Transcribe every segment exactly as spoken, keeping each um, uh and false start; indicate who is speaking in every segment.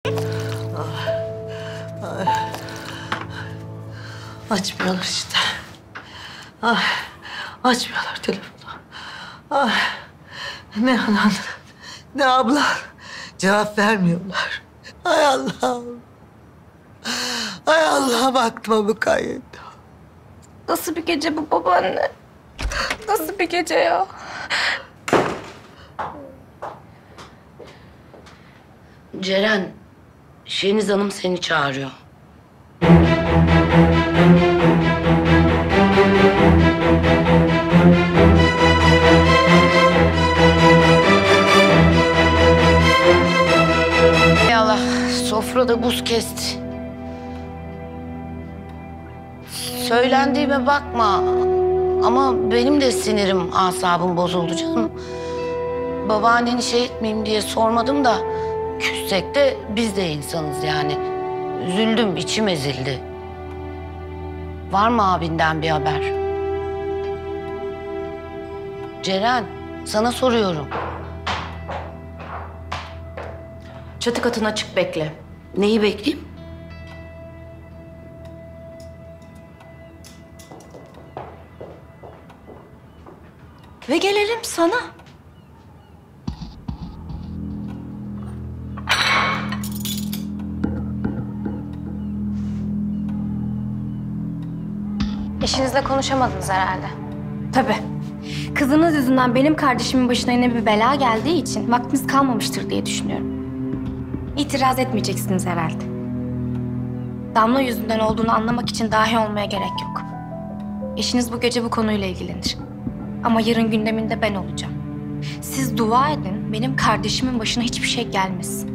Speaker 1: Açmıyorlar işte. Ay, açmıyorlar telefonu. Ay, ne anan, ne abla cevap vermiyorlar. Ay Allah'ım. Ay Allah'ım aklıma mukayyet.
Speaker 2: Nasıl bir gece bu babaanne? Nasıl bir gece ya?
Speaker 3: Ceren, Şeniz Hanım seni çağırıyor. Ey Allah, sofrada buz kesti. Söylendiğime bakma ama benim de sinirim, asabım bozuldu canım. Babaanneni şey etmeyeyim diye sormadım da küssek de biz de insanız yani. Üzüldüm, içim ezildi. Var mı abinden bir haber? Ceren, sana soruyorum.
Speaker 2: Çatı katına çık, bekle.
Speaker 3: Neyi bekleyeyim?
Speaker 2: Ve gelelim sana.
Speaker 4: Eşinizle konuşamadınız herhalde.
Speaker 2: Tabii.
Speaker 4: Kızınız yüzünden benim kardeşimin başına yine bir bela geldiği için vaktiniz kalmamıştır diye düşünüyorum. İtiraz etmeyeceksiniz herhalde. Damla yüzünden olduğunu anlamak için dahi olmaya gerek yok. Eşiniz bu gece bu konuyla ilgilenir. Ama yarın gündeminde ben olacağım. Siz dua edin, benim kardeşimin başına hiçbir şey gelmesin.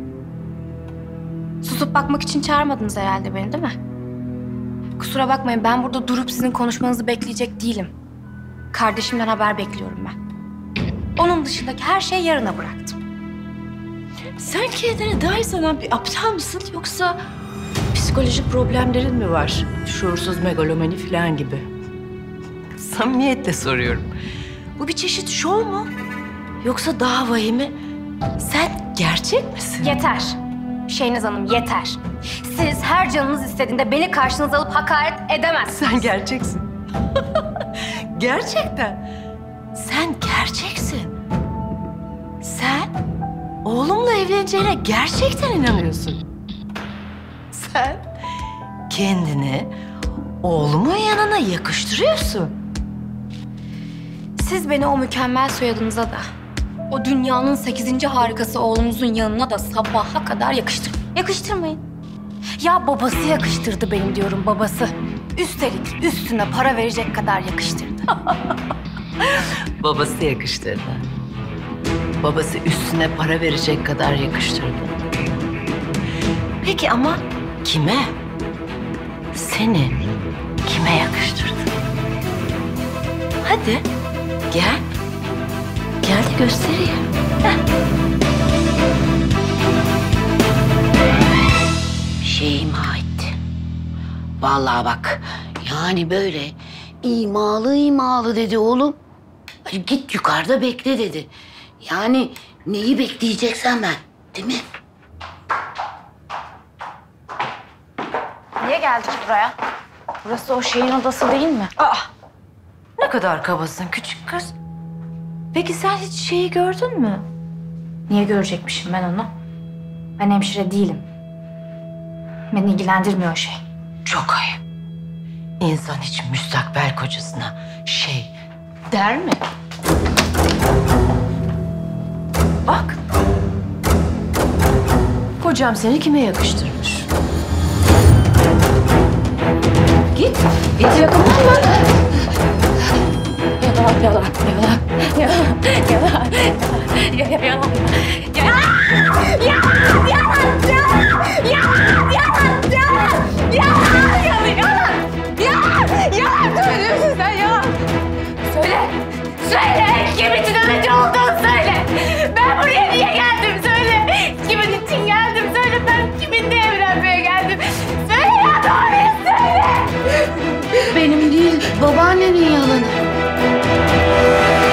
Speaker 4: Susup bakmak için çağırmadınız herhalde beni, değil mi? Kusura bakmayın, ben burada durup sizin konuşmanızı bekleyecek değilim. Kardeşimden haber bekliyorum ben. Onun dışındaki her şeyi yarına bıraktım.
Speaker 2: Sen kendine dahi sanan bir aptal mısın yoksa psikolojik problemlerin mi var? Şuursuz megalomani falan gibi. Samimiyetle soruyorum. Bu bir çeşit şov mu? Yoksa daha vahimi? Sen gerçek misin?
Speaker 4: Yeter. Şeniz Hanım, yeter. Siz her canınız istediğinde beni karşınıza alıp hakaret edemezsiniz.
Speaker 2: Sen gerçeksin. Gerçekten. Sen gerçeksin. Sen oğlumla evleneceğine gerçekten inanıyorsun. Sen kendini oğlumun yanına yakıştırıyorsun.
Speaker 4: Siz beni o mükemmel soyadınıza da, o dünyanın sekizinci harikası oğlumuzun yanına da sabaha kadar yakıştırın. Yakıştırmayın. Ya babası yakıştırdı benim diyorum, babası. Üstelik üstüne para verecek kadar yakıştırdı.
Speaker 2: Babası yakıştırdı. Babası üstüne para verecek kadar yakıştırdı. Peki ama kime? Seni kime yakıştırdı? Hadi gel. Gel de göstereyim. Heh.
Speaker 3: Şey ima etti. Vallahi bak, yani böyle imalı imalı dedi oğlum. Ay git yukarıda bekle dedi. Yani neyi bekleyeceksen ben, değil mi?
Speaker 4: Niye geldik buraya? Burası o şeyin odası değil mi?
Speaker 2: Aa, ne kadar kabasın küçük kız. Peki sen hiç şeyi gördün mü?
Speaker 4: Niye görecekmişim ben onu? Ben hemşire değilim. Beni ilgilendirmiyor o şey.
Speaker 2: Çok ayıp. İnsan hiç müstakbel kocasına şey der mi? Bak. Kocam seni kime yakıştırmış? Git. Git yakınlanma.
Speaker 4: Yalan, yalan, yalan, yalan, yalan, yalan, yalan, yalan, yalan, yalan, yalan, yalan, yalan, yalan, yalan, yalan, yalan söylüyorsun sen, yalan. Söyle, söyle, kimin için önce olduğunu söyle. Ben buraya niye geldim söyle. Kimin için geldim söyle, ben kiminle evlenmeye geldim. Söyle ya, doğruyu söyle.
Speaker 3: Benim değil, babaannenin yalanı.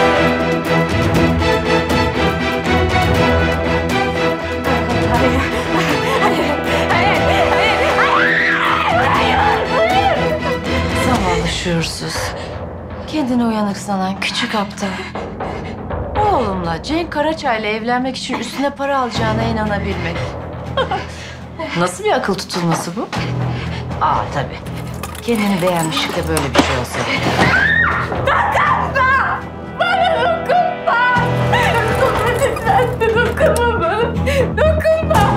Speaker 4: Hayır.
Speaker 2: şuursuz. Kendini uyanık sanan küçük aptal. Oğlumla Cenk Karaçay'la evlenmek için üstüne para alacağına inanabilmek. Nasıl bir akıl tutulması bu? Aa tabii. Kendini beğenmişlik de böyle bir şey olsa.
Speaker 4: Dokunma! Bana dokunma! Lütfen dokunma bana. Dokunma!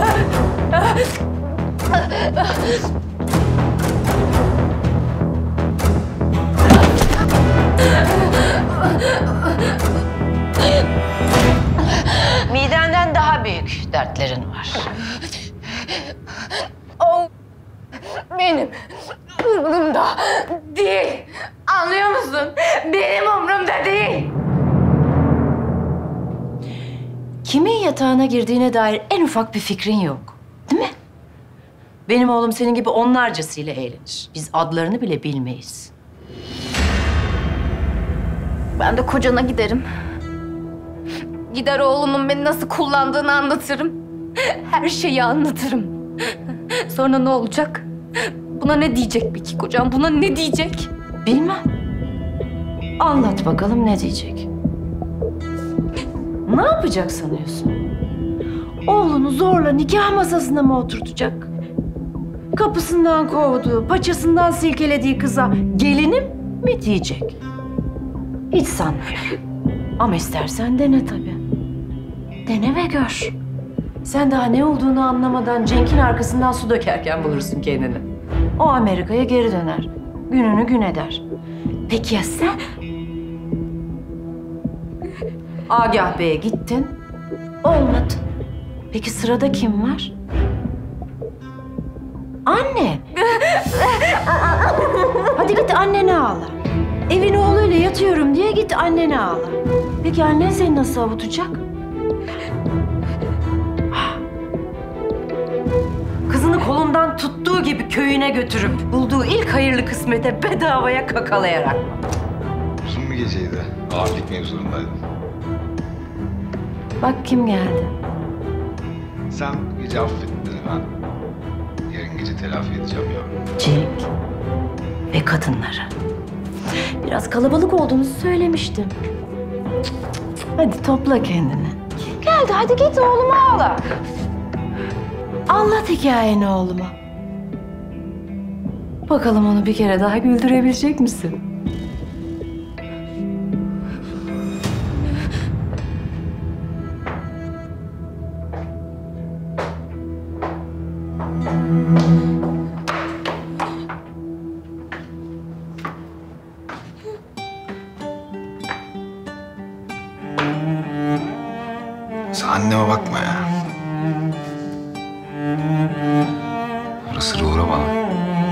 Speaker 2: Midenden daha büyük dertlerin var.
Speaker 4: O benim umurumda değil. Anlıyor musun? Benim umurumda değil.
Speaker 2: Kimin yatağına girdiğine dair en ufak bir fikrin yok. Değil mi? Benim oğlum senin gibi onlarcasıyla eğlenir. Biz adlarını bile bilmeyiz.
Speaker 4: Ben de kocana giderim. Gider oğlumun beni nasıl kullandığını anlatırım. Her şeyi anlatırım. Sonra ne olacak? Buna ne diyecek peki kocam? Buna ne diyecek?
Speaker 2: Bilmem. Anlat bakalım ne diyecek. Ne yapacak sanıyorsun? Oğlunu zorla nikah masasına mı oturtacak? Kapısından kovduğu, paçasından silkelediği kıza gelinim mi diyecek? Hiç sanmıyorum. Ama istersen dene tabii. Dene ve gör. Sen daha ne olduğunu anlamadan Cenk'in arkasından su dökerken bulursun kendini. O Amerika'ya geri döner. Gününü gün eder. Peki ya sen? Agah Bey'e gittin. Olmadı. Peki sırada kim var? Anne. Hadi git annene ağla. Evin oğluyla yatıyorum diye git annene ağla. Peki annen seni nasıl avutacak? Kızını kolundan tuttuğu gibi köyüne götürüp bulduğu ilk hayırlı kısmete bedavaya kakalayarak.
Speaker 5: Uzun bir geceydi. Ağırlık mevzularındaydım.
Speaker 2: Bak kim geldi.
Speaker 5: Sen bu gece affet beni, ben yarın gece telafi edeceğim ya.
Speaker 2: Cenk ve kadınları. Biraz kalabalık olduğumuzu söylemiştim. Hadi topla kendini. Geldi hadi git oğluma ağla. Anlat hikayeni oğluma. Bakalım onu bir kere daha güldürebilecek misin?
Speaker 5: Sen anneme bakma ya. Ara sıra uğra bana.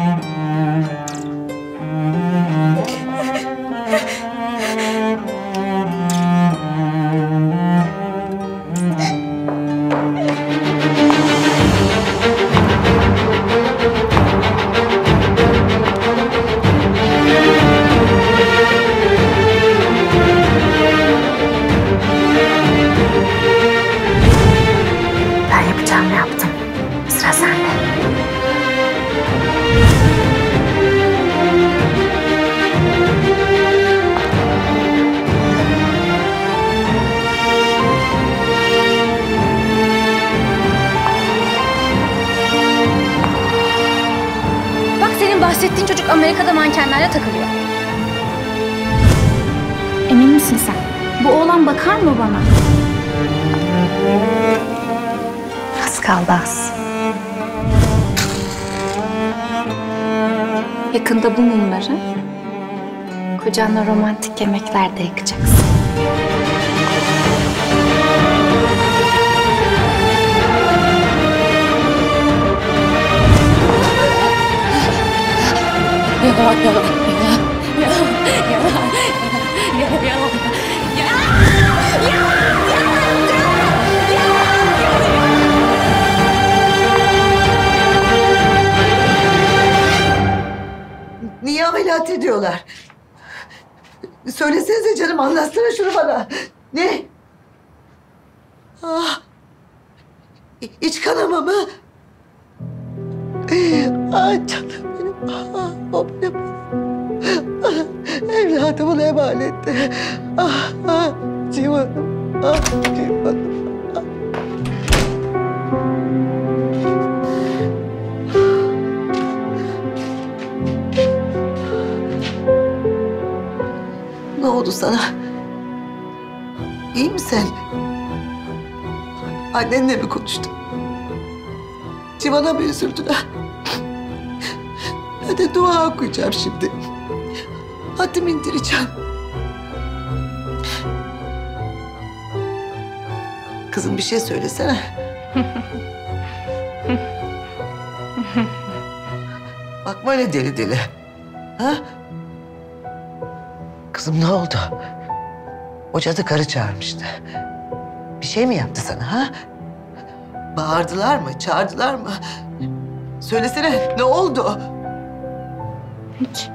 Speaker 4: Ben yapacağımı yaptım. Sıra sende. Bak senin bahsettiğin çocuk Amerika'da mankenlerle takılıyor. Emin misin sen? Bu oğlan bakar mı bana? Az kaldı az. Yakında bu mumları kocanla romantik yemeklerde yakacaksın. Yalan, yalan, yalan, yalan, yalan, yalan, yalan,
Speaker 1: Niye ameliyat ediyorlar? Söylesenize canım, anlatsana şunu bana. Ne? Ah. İ- İç kanama mı? Ay canım benim. Ah, o benim. Evladımın emaneti. Ah, ah, civanım. Ah, civanım. Ne oldu sana? İyi misin? Annenle mi konuştun? Civan'a mı üzüldüler? Ben de dua okuyacağım şimdi. Hatim indireceğim. Kızım bir şey söylesene. Bakma öyle deli deli. Ha? Kızım ne oldu? O cadı karı çağırmıştı. Bir şey mi yaptı sana ha? Bağırdılar mı, çağırdılar mı? Söylesene ne oldu?
Speaker 4: Hiç.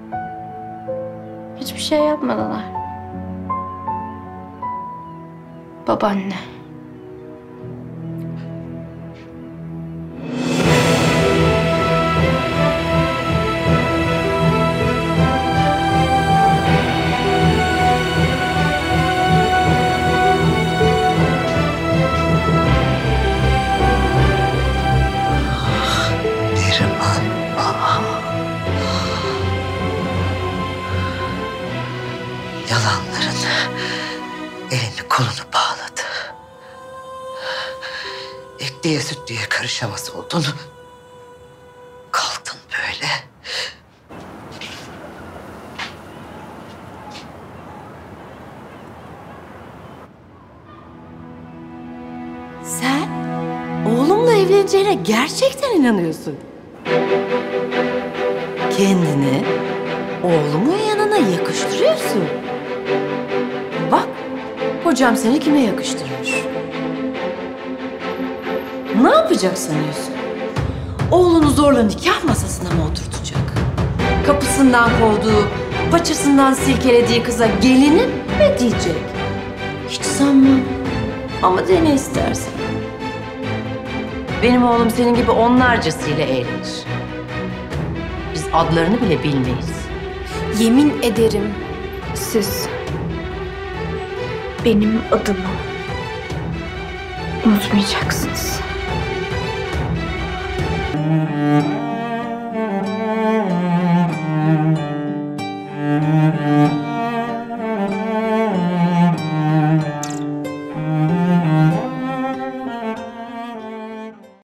Speaker 4: Hiçbir şey yapmadılar. Babaanne.
Speaker 1: Neriman. Ah. Yalanların elini kolunu bağladı. Etliye sütlüye karışamaz oldun. Kaldın böyle.
Speaker 2: Sen oğlumla evleneceğine gerçekten inanıyorsun. Kendini oğlumun yanına yakıştırıyorsun. Bak, kocam seni kime yakıştırmış? Ne yapacak sanıyorsun? Oğlunu zorla nikah masasına mı oturtacak? Kapısından kovduğu, paçasından silkelediği kıza gelinim mi diyecek? Hiç sanmam. Ama dene istersen. Benim oğlum senin gibi onlarcasıyla eğlenir. Biz adlarını bile bilmeyiz.
Speaker 4: Yemin ederim siz benim adımı unutmayacaksınız.